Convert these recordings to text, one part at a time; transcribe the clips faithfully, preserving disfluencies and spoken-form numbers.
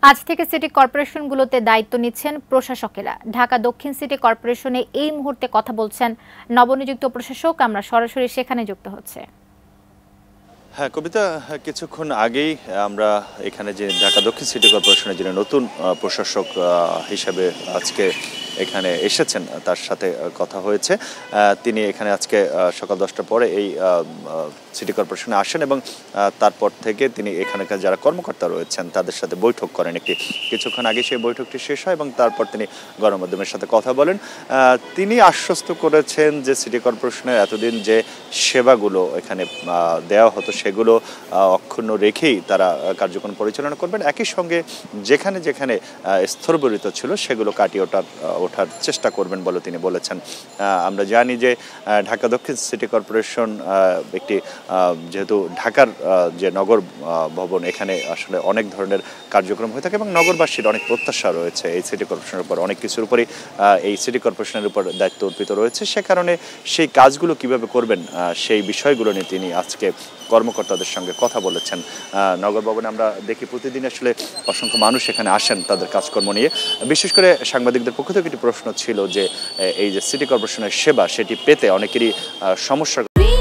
আজ থেকে সিটি কর্পোরেশনগুলোতে দায়িত্ব নিচ্ছেন প্রশাসকেরা। ঢাকা দক্ষিণ সিটি কর্পোরেশনে এই মুহূর্তে কথা বলছেন নবনিযুক্ত প্রশাসক। আমরা সরাসরি সেখানে যুক্ত হচ্ছে। হ্যাঁ কবিতা, কিছুক্ষণ আগেই আমরা এখানে যে ঢাকা দক্ষিণ সিটি কর্পোরেশনের যিনি নতুন প্রশাসক হিসেবে আজকে এখানে এসেছেন তার সাথে কথা হয়েছে। তিনি এখানে আজকে সকাল দশটার পরে এই সিটি কর্পোরেশনে আসেন এবং তারপর থেকে তিনি এখানকার যারা কর্মকর্তা রয়েছেন তাদের সাথে বৈঠক করেন। একটি কিছুক্ষণ আগে সেই বৈঠকটি শেষ হয় এবং তারপর তিনি গণমাধ্যমের সাথে কথা বলেন। তিনি আশ্বস্ত করেছেন যে সিটি কর্পোরেশনের এতদিন যে সেবাগুলো এখানে দেওয়া হতো সেগুলো অক্ষুণ্ণ রেখেই তারা কার্যক্রম পরিচালনা করবেন। একই সঙ্গে যেখানে যেখানে স্থবিরতা ছিল সেগুলো কাটিয়ে ওঠার ওঠার চেষ্টা করবেন বলে তিনি বলেছেন। আমরা জানি যে ঢাকা দক্ষিণ সিটি কর্পোরেশন একটি যেহেতু ঢাকার যে নগর ভবন এখানে আসলে অনেক ধরনের কার্যক্রম হয়ে থাকে এবং নগরবাসীর অনেক প্রত্যাশা রয়েছে এই সিটি কর্পোরেশনের উপর, অনেক কিছুর উপরই এই সিটি কর্পোরেশনের উপর দায়িত্ব অর্পিত রয়েছে। সে কারণে সেই কাজগুলো কিভাবে করবেন সেই বিষয়গুলো নিয়ে তিনি আজকে কর্মকর্তাদের সঙ্গে কথা বলেছেন। নগর ভবনে আমরা দেখি প্রতিদিন আসলে অসংখ্য মানুষ এখানে আসেন তাদের কাজকর্ম নিয়ে। বিশেষ করে সাংবাদিকদের পক্ষ থেকে একটি প্রশ্ন ছিল যে এই যে সিটি কর্পোরেশনের সেবা সেটি পেতে অনেকেরই সমস্যা।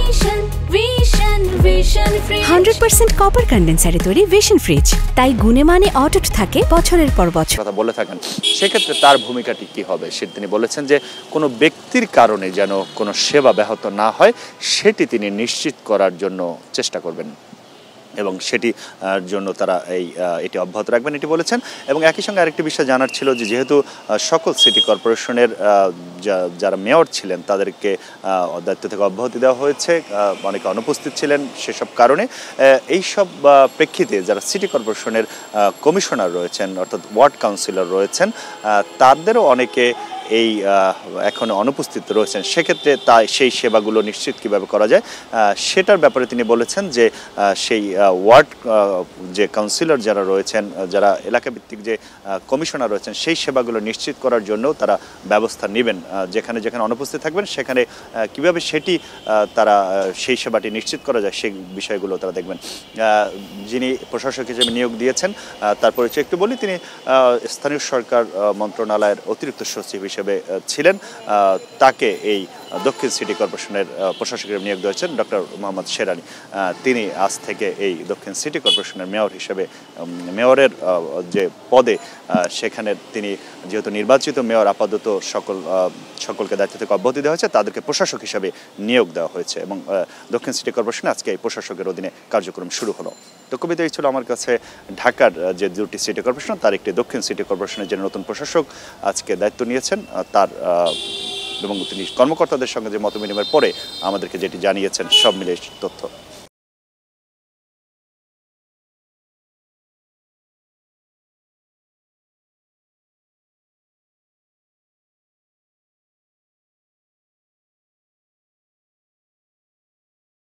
হান্ড্রেড পার্সেন্ট কপার কন্ডেন্সারে তৈরি ভিশন ফ্রিজ, তাই গুণে মানে অটুট থাকে বছরের পর বছর। কথা বলে থাকেন, সেক্ষেত্রে তার ভূমিকাটি কি হবে সেটি তিনি বলেছেন যে কোনো ব্যক্তির কারণে যেন কোনো সেবা ব্যাহত না হয় সেটি তিনি নিশ্চিত করার জন্য চেষ্টা করবেন এবং সেটি জন্য তারা এই এটি অব্যাহত রাখবেন এটি বলেছেন। এবং একই সঙ্গে আরেকটি বিষয় জানার ছিল যে যেহেতু সকল সিটি কর্পোরেশনের যারা মেয়র ছিলেন তাদেরকে দায়িত্ব থেকে অব্যাহতি দেওয়া হয়েছে, অনেকে অনুপস্থিত ছিলেন, সেসব কারণে এইসব প্রেক্ষিতে যারা সিটি কর্পোরেশনের কমিশনার রয়েছেন অর্থাৎ ওয়ার্ড কাউন্সিলর রয়েছেন তাদেরও অনেকে এই এখন অনুপস্থিত রয়েছেন। সেক্ষেত্রে তা সেই সেবাগুলো নিশ্চিত কিভাবে করা যায় সেটার ব্যাপারে তিনি বলেছেন যে সেই ওয়ার্ড যে কাউন্সিলর যারা রয়েছেন, যারা এলাকাভিত্তিক যে কমিশনার রয়েছেন সেই সেবাগুলো নিশ্চিত করার জন্য তারা ব্যবস্থা নেবেন। যেখানে যেখানে অনুপস্থিত থাকবেন সেখানে কিভাবে সেটি তারা সেই সেবাটি নিশ্চিত করা যায় সেই বিষয়গুলো তারা দেখবেন। যিনি প্রশাসক হিসেবে নিয়োগ দিয়েছেন তার পরিচয় একটু বলি। তিনি স্থানীয় সরকার মন্ত্রণালয়ের অতিরিক্ত সচিব হিসেবে ছিলেন। তাকে এই দক্ষিণ সিটি কর্পোরেশনের প্রশাসকের নিয়োগ দিয়েছেন ডক্টর মোহাম্মদ শেরানি। তিনি আজ থেকে এই দক্ষিণ সিটি কর্পোরেশনের মেয়র হিসেবে মেয়রের যে পদে সেখানে তিনি যেহেতু নির্বাচিত মেয়র আপাতত সকল সকলকে দায়িত্ব থেকে অব্যাহতি দেওয়া হয়েছে, তাদেরকে প্রশাসক হিসেবে নিয়োগ দেওয়া হয়েছে এবং দক্ষিণ সিটি কর্পোরেশনে আজকে এই প্রশাসকের অধীনে কার্যক্রম শুরু হলো। তো কবিতা এই ছিল আমার কাছে ঢাকার যে দুটি সিটি কর্পোরেশন তার একটি দক্ষিণ সিটি কর্পোরেশনের যে নতুন প্রশাসক আজকে দায়িত্ব নিয়েছেন তার এবং তিনি কর্মকর্তাদের সঙ্গে যে মত বিনিময়ের পরে আমাদেরকে যেটি জানিয়েছেন সব মিলে তথ্য।